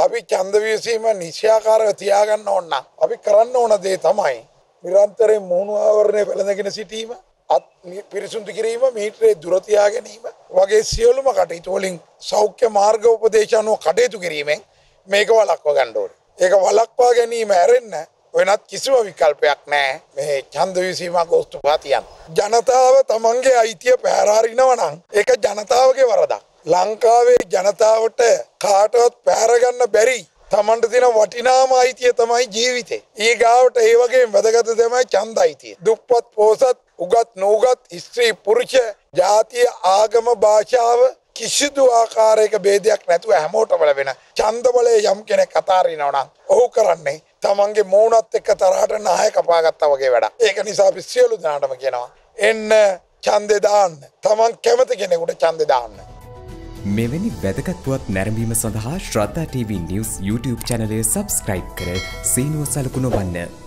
අපි ඡන්ද විසීම නිශ්චයාකාරව තියාගන්න ඕන නම් අපි කරන්න ඕන දේ තමයි නිරන්තරයෙන් මුහුණු ආවරණය පෙළඳගෙන සිටීම, පිරිසුදු කිරීම, මීටරේ දුර තියා ගැනීම වගේ සියලුම කටයුතු වලින් සෞඛ්‍ය මාර්ග උපදේශ අනුව කටයුතු කිරීමෙන් මේක වළක්වා ගන්න ඕනේ. ඒක වළක්වා ගැනීම ඇරෙන්න වෙනත් කිසිම විකල්පයක් නැහැ. මේ ඡන්ද විසීම අගෝස්තු 5 තියන්න. ජනතාව තමන්ගේ අයිතිය පැහැරහරිනවා නම් ඒක ජනතාවගේ වරදක්. ලංකාවේ ජනතාවට කාටවත් පැහැර ගන්න බැරි තමන්ට තියෙන වටිනාම අයිතිය තමයි ජීවිතේ. ඊගාවට ඒ වගේම වැදගත් තමයි ඡන්ද අයිතිය. දුප්පත් පොහොසත් උගත් නුගත් ස්ත්‍රී පුරුෂ ජාතිය ආගම භාෂාව කිසිදු ආකාරයක ભેදයක් නැතුව හැමෝටම ලැබෙන ඡන්ද බලය යම් කෙනෙක් අතාරිනවා නම් ඔහු කරන්නේ තමන්ගේ මූණත් එක්ක තරහට නහය කපාගත්තා වගේ වැඩක්. ඒක නිසා අපි සියලු දෙනාටම කියනවා එන්න ඡන්දේ දාන්න. තමන් කැමති කෙනෙකුට ඡන්දේ දාන්න. මෙවැනි වැදගත් පුවත් නැරඹීම සඳහා ශ්‍රද්ධා TV News YouTube channel එක subscribe කර සීනුව සලකුණ වන්න.